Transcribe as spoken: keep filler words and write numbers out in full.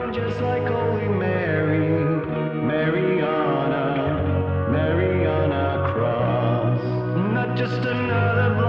just like Holy Mary, Mariana, Mariana Cross. Not just another